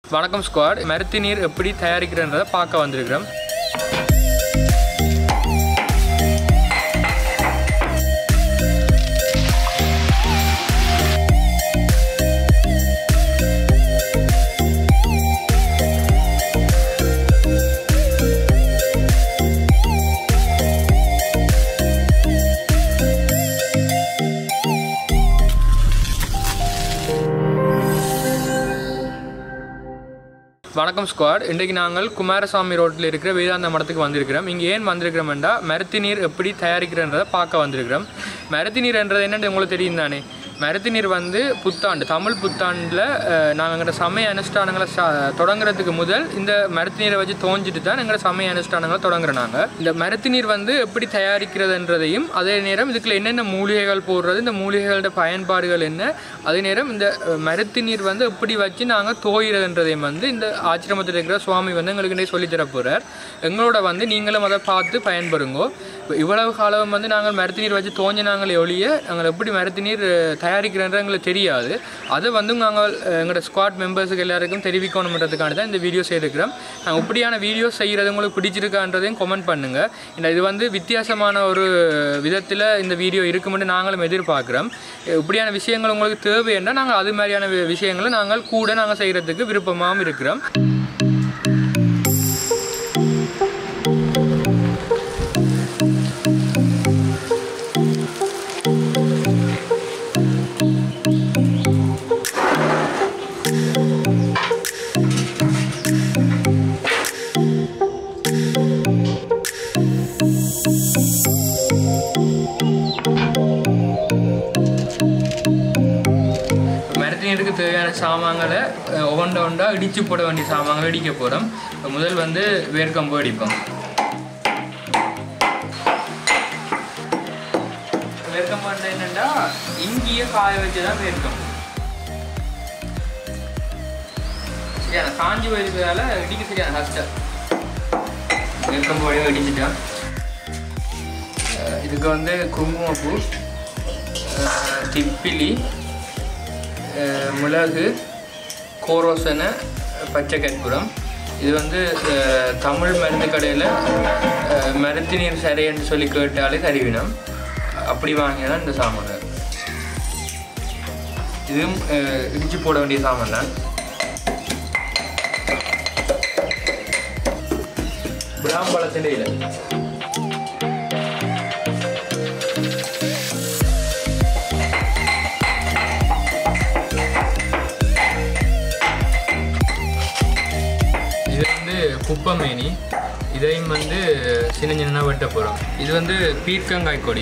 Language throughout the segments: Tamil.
வணக்கம் ஸ்குவாட். மருத்து நீர் எப்படி தயாரிக்கிறன்றதை பார்க்க வந்திருக்கிறோம். வணக்கம் ஸ்குவாட். இன்றைக்கு நாங்கள் குமாரசாமி ரோட்டில் இருக்கிற வேதாந்த மடத்துக்கு வந்திருக்கிறோம். இங்கே ஏன் வந்திருக்கிறோம்னா மருத்து நீர் எப்படி தயாரிக்கிறன்றதை பார்க்க வந்திருக்கிறோம். மருத்து நீர்ன்றது என்னென்னு உங்களுக்கு தெரியும் தானே. மருத்து நீர் வந்து புத்தாண்டு, தமிழ் புத்தாண்டில் நாங்கள் எங்களோட சமய அனுஷ்டானங்களை தொடங்குறதுக்கு முதல் இந்த மருத்து நீரை வச்சு தோஞ்சிட்டு தான் எங்களோட சமய அனுஷ்டானங்களை தொடங்குறோம். நாங்கள் இந்த மருத்து நீர் வந்து எப்படி தயாரிக்கிறதுன்றதையும், அதே நேரம் இதுக்குள்ள என்னென்ன மூலிகைகள் போடுறது, இந்த மூலிகைகளோட பயன்பாடுகள் என்ன, அதே நேரம் இந்த மருத்து நீர் வந்து எப்படி வச்சு நாங்கள் தோயிறதுன்றதையும் வந்து இந்த ஆசிரமத்தில் இருக்கிற சுவாமி வந்து எங்களுக்கு சொல்லித்தர போகிறார். எங்களோட வந்து நீங்களும் அதை பார்த்து பயன்பெறுங்கோ. இவ்வளவு காலம் வந்து நாங்கள் மருத்து நீர் வச்சு தோஞ்சினாங்களே ஒழிய நாங்கள் எப்படி மருத்து நீர் தயாரிக்கிறன்றது எங்களுக்கு தெரியாது. அதை வந்து நாங்கள் எங்களோட ஸ்குவாட் மெம்பர்ஸுக்கு எல்லாருக்கும் தெரிவிக்கணுன்றதுக்கான தான் இந்த வீடியோ செய்திருக்கிறோம். நாங்கள் இப்படியான வீடியோ செய்கிறது உங்களுக்கு பிடிச்சிருக்கான்றதையும் கமெண்ட் பண்ணுங்கள். இது வந்து வித்தியாசமான ஒரு விதத்தில் இந்த வீடியோ இருக்குமென்று நாங்களும் எதிர்பார்க்குறோம். இப்படியான விஷயங்கள் உங்களுக்கு தேவைன்னா நாங்கள் அது மாதிரியான விஷயங்களை நாங்கள் கூட நாங்கள் செய்கிறதுக்கு விருப்பமாகவும் இருக்கிறோம். மருத்துவருக்கு தேவையான சாமான்களை ஒவ்வொன்றா இடித்து போட வேண்டிய சாமான்களை இடிக்க போகிறோம். முதல் வந்து வேர்க்கம்பு அடிப்போம். வேர்க்கம்பு என்னென்னா இங்கேயே காய வச்சு தான் வேர்க்கம்பு. சரியான காஞ்சி போயிருக்கிறதால இடிக்க சரியான கஷ்டம். வேர்க்கம்பு வழியாக இடிச்சிட்டோம். இதுக்கு வந்து குங்குமப்பூ, திப்பிலி, மிளகு, கோரோசனை, பச்சை கற்பூரம். இது வந்து தமிழ் மருந்து கடையில் மருத்து நீர் சரைன்னு சொல்லி கேட்டாலே தருவினோம். அப்படி வாங்கினா இந்த சாமான். இதுவும் இடிச்சு போட வேண்டிய சாமான் தான். பிராம்பழத்தின் இலை, குப்பமேனி, இதையும் வந்து சின்ன சின்ன வெட்ட போகிறோம். இது வந்து பீர்க்கங்காய் கொடி.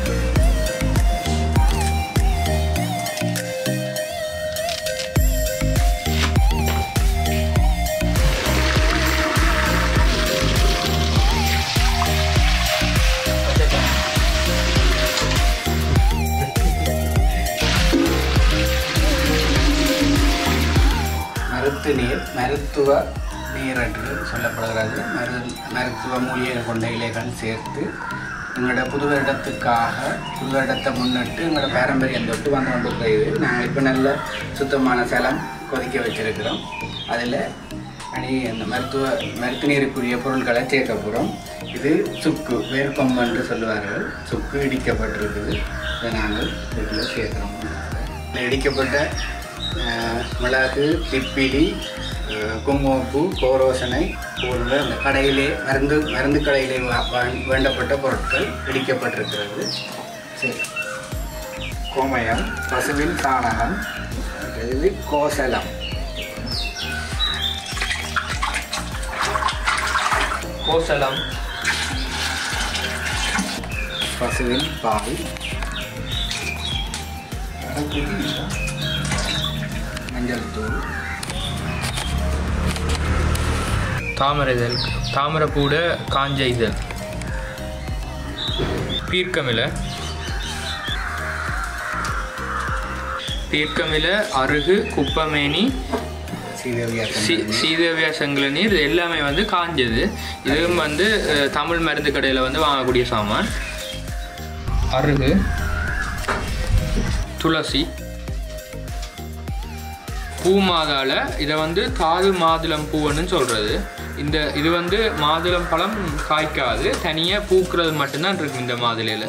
மருத்து நீர் மருத்துவ நீர் என்று சொல்லப்படுகிறது. மருத்துவ மூலிகை கொண்ட இலைகள் சேர்த்து எங்களோட புது வருடத்தை முன்னிட்டு எங்களோட பாரம்பரியம் தொட்டு வந்து கொண்டிருக்கிறது. நாங்கள் இப்போ நல்ல சுத்தமான சலம் கொதிக்க வச்சுருக்கிறோம். அதில் அந்த மருத்து நீருக்குரிய பொருட்களை சேர்க்க போகிறோம். இது சுக்கு, வேர்க்கம்பு என்று சொல்லுவார்கள். சுக்கு இடிக்கப்பட்டிருக்குது. இதை நாங்கள் இதில் சேர்க்கிறோம். இடிக்கப்பட்ட மிளகு, திப்பிலி, குங்குமப்பூ, கோரோசனை போன்ற அந்த கடையிலே மருந்து கடையிலே வேண்டப்பட்ட பொருட்கள் இடிக்கப்பட்டிருக்கிறது. சரி, கோமயம், பசுவின் சாணகம், இது கோசலம், பசுவின் பால், மஞ்சள் தூள், தாமரை இதழ், தாமரைப்பூட காஞ்ச இதழ், பீர்க்கமிலை, அருகு, குப்பமேனி, சீதவியா செங்கலநீர், இது எல்லாமே வந்து காஞ்சது. இதுவும் வந்து தமிழ் மருந்து கடையில் வந்து வாங்கக்கூடிய சாமான். அருகு, துளசி, பூ மாதால இதை வந்து தாது மாதுளம் பூன்னு சொல்கிறது. இது வந்து மாதுளம் பழம் காய்க்காது, தனியாக பூக்கிறது மட்டும்தான் இருக்கும் இந்த மாதுளையில்.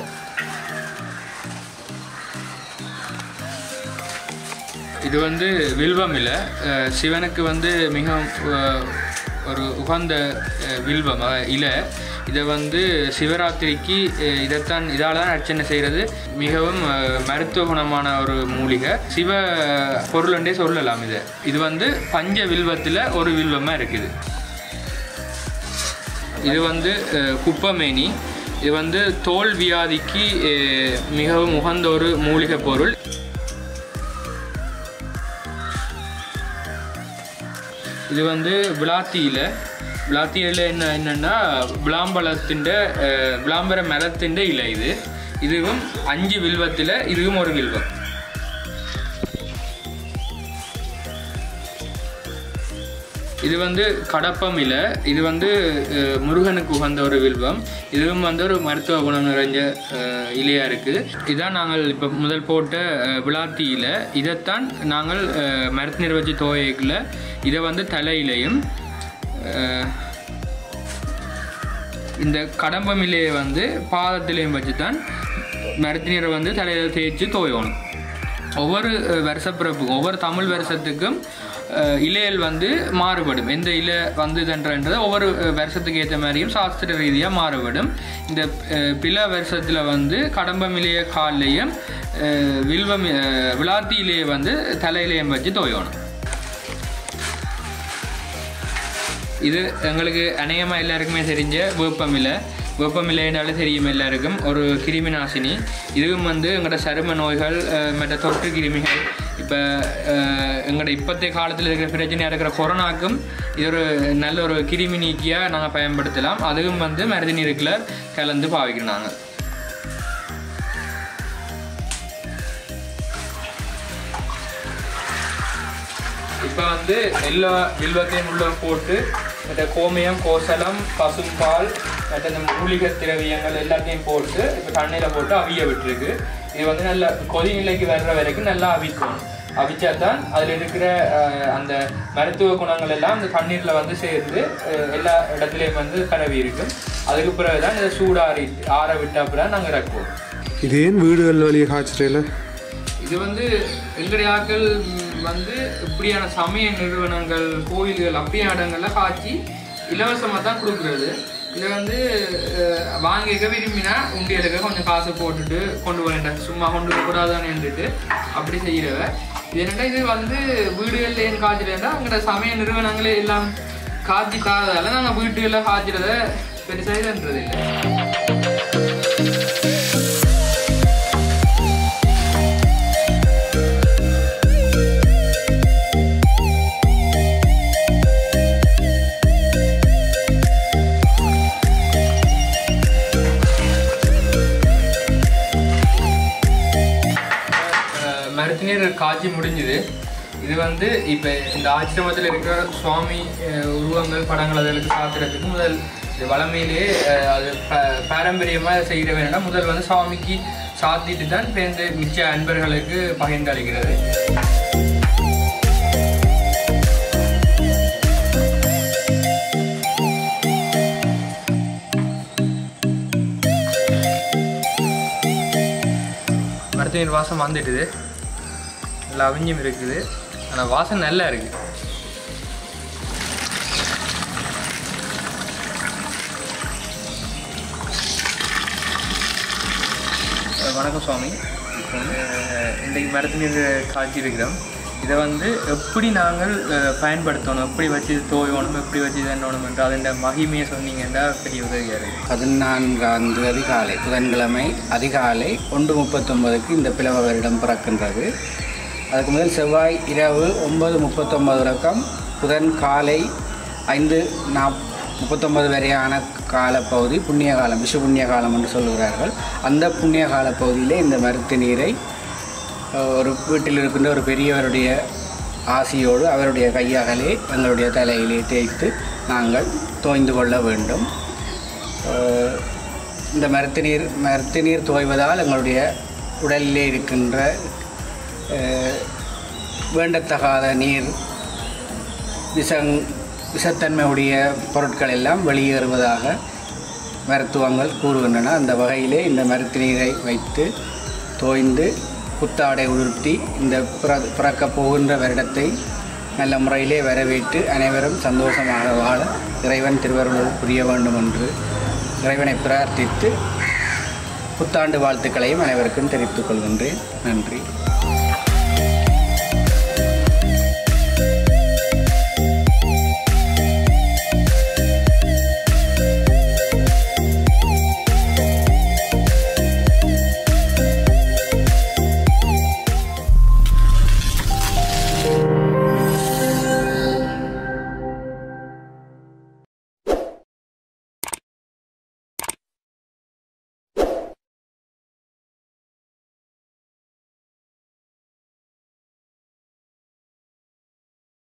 இது வந்து வில்வம் இலை, சிவனுக்கு வந்து மிக ஒரு உகந்த வில்வம் இலை. இதை வந்து சிவராத்திரிக்கு இதால் தான் அர்ச்சனை செய்கிறது. மிகவும் மருத்துவ குணமான ஒரு மூலிகை, சிவ பொருள்ன்றே சொல்லலாம். இது வந்து பஞ்ச வில்வத்தில் ஒரு வில்வமாக இருக்குது. இது வந்து குப்பமேனி. இது வந்து தோல் வியாதிக்கு மிகவும் உகந்த ஒரு மூலிகை பொருள். இது வந்து விளாத்தியில் என்னென்னா விளாம்பர மரத்தின் இலை. இதுவும் 5 வில்வத்தில் இதுவும் ஒரு வில்வம். இது வந்து கடப்பம் இலை. இது வந்து முருகனுக்கு உகந்த ஒரு வில்வம். இதுவும் வந்து ஒரு மருத்துவ குணம் நிறைஞ்ச இலையாக இருக்குது. இதுதான் நாங்கள் இப்போ முதல் போட்ட விளாத்தி இலை. இதைத்தான் நாங்கள் மரத்தினர் வச்சு துவைக்கல. இதை வந்து தலையிலையும் இந்த கடம்பம் இலையை வந்து பாதத்திலையும் வச்சு தான் மரத்தினரை வந்து தலையில் தேய்ச்சி துவைக்கணும். ஒவ்வொரு வருஷப்பிறப்புக்கும் ஒவ்வொரு தமிழ் வருஷத்துக்கும் இலைகள் வந்து மாறுபடும். எந்த இலை வந்துதுன்றதை ஒவ்வொரு வருஷத்துக்கு ஏற்ற மாதிரியும் சாஸ்திர ரீதியாக மாறுபடும். இந்த பில வருஷத்தில் வந்து கடம்பம் இலைய காலையும் விளாத்தி இலையை வந்து தலையிலையும் வச்சு துவைக்கணும். இது எங்களுக்கு அநேகமாக எல்லாருக்குமே தெரிஞ்ச வேப்பமில்லைனாலே தெரியும் எல்லாருக்கும். ஒரு கிருமி நாசினி. இதுவும் வந்து எங்களோட சரும நோய்கள் மற்ற தொற்று கிருமிகள், இப்போ எங்களோட இப்போத்தைய காலத்தில் இருக்கிற பிரச்சனையாக இருக்கிற கொரோனாக்கும் இது ஒரு நல்ல ஒரு கிருமி நீக்கியாக நாங்கள் பயன்படுத்தலாம். அதுவும் வந்து மருதி நீருக்குள்ள கலந்து பாவிக்கிறோம் நாங்கள். இப்போ வந்து எல்லா வில்வத்தையும் உள்ள போட்டு மற்ற கோமியம், கோசலம், பசும்பால், மற்ற இந்த மூலிகை திரவியங்கள் எல்லாத்தையும் போட்டு இப்போ தண்ணியில் போட்டு அவிய விட்டுருக்கு. இது வந்து நல்லா கொதி நிலைக்கு வர்ற வரைக்கும் நல்லா அவிக்கணும். அவிச்சா தான் அதில் இருக்கிற அந்த மருத்துவ குணங்கள் எல்லாம் அந்த தண்ணீரில் வந்து சேர்ந்து எல்லா இடத்துலையும் வந்து பரவி இருக்கும். அதுக்கு பிறகு தான் இதை ஆற விட்ட அப்புறம் நாங்கள் இறக்குவோம். இது ஏன் வீடுகள் வழியை காய்ச்சல? இது வந்து எங்களுடைய ஆட்கள் வந்து இப்படியான சமய நிறுவனங்கள், கோயில்கள் அப்படியான இடங்கள்ல காய்ச்சி இலவசமாக தான் கொடுக்குறது. இதை வந்து வாங்கிக்க விரும்பினா உண்டியலுக்கு கொஞ்சம் காசு போட்டுட்டு கொண்டு வரேன், சும்மா கொண்டு வரக்கூடாதான்னுட்டு அப்படி செய்கிறவ. இது என்னட்டா இது வந்து வீடுகளில் ஏன் காய்ச்சலன்னா எங்களோட சமய நிறுவனங்களே எல்லாம் காய்ச்சி தாரதால நாங்கள் வீட்டுகளில் காய்ச்சிறத பெருசாக இதுன்றது இல்லை. மருத்துவ காட்சி முடிஞ்சுது. இது வந்து இப்போ இந்த ஆசிரமத்தில் இருக்கிற சுவாமி உருவங்கள், படங்கள் அதற்கு சாத்திரத்துக்கு முதல் வளமையிலேயே அது பாரம்பரியமாக செய்கிற வேண்டாம். முதல் வந்து சுவாமிக்கு சாத்திட்டு தான் பேருந்து மிச்ச அன்பர்களுக்கு பகிர்ந்து அளிக்கிறது. மருத்துவ வாசம் வந்துட்டுது, நல்லா அவிஞ்சும் இருக்குது. ஆனால் வாசம் நல்லா இருக்குது. வணக்கம் சுவாமி. இன்றைக்கு மரத்துநீர் காய்ச்சி இருக்கிறோம். இதை வந்து எப்படி நாங்கள் பயன்படுத்தணும், எப்படி வச்சு தோயணும், எப்படி வச்சு தண்ணணும் என்று அதன் மகிமையை சொன்னீங்கன்னா பெரிய உதவியாக இருக்குது. 14ஆம் தேதி அதிகாலை, புதன்கிழமை அதிகாலை 1:39 இந்த பிளவ வருடம் பிறக்கின்றது. அதுக்கு முதல் செவ்வாய் இரவு 9:39 வரைக்கும், புதன் காலை 5:39 வரையான காலப்பகுதி புண்ணிய காலம், விஷு புண்ணிய காலம் என்று சொல்கிறார்கள். அந்த புண்ணிய கால பகுதியிலே இந்த மருத்து நீரை ஒரு வீட்டில் இருக்கின்ற ஒரு பெரியவருடைய ஆசியோடு அவருடைய கையாகலே எங்களுடைய தலையிலே தேய்த்து தோய்ந்து கொள்ள வேண்டும். இந்த மருத்து நீர் தோய்வதால் எங்களுடைய உடலிலே இருக்கின்ற வேண்டத்தகாத நீர் விஷத்தன்மையுடைய பொருட்கள் எல்லாம் வெளியேறுவதாக மருத்துவங்கள் கூறுகின்றன. அந்த வகையிலே இந்த மருத்து நீரை வைத்து தோய்ந்து புத்தாடை உடுத்தி இந்த பிறக்கப் போகின்ற வருடத்தை நல்ல முறையிலே வரவேற்று அனைவரும் சந்தோஷமாக வாழ இறைவன் திருவருள் புரிய வேண்டும் என்று இறைவனை பிரார்த்தித்து புத்தாண்டு வாழ்த்துக்களையும் அனைவருக்கும் தெரிவித்துக் கொள்கின்றேன். நன்றி.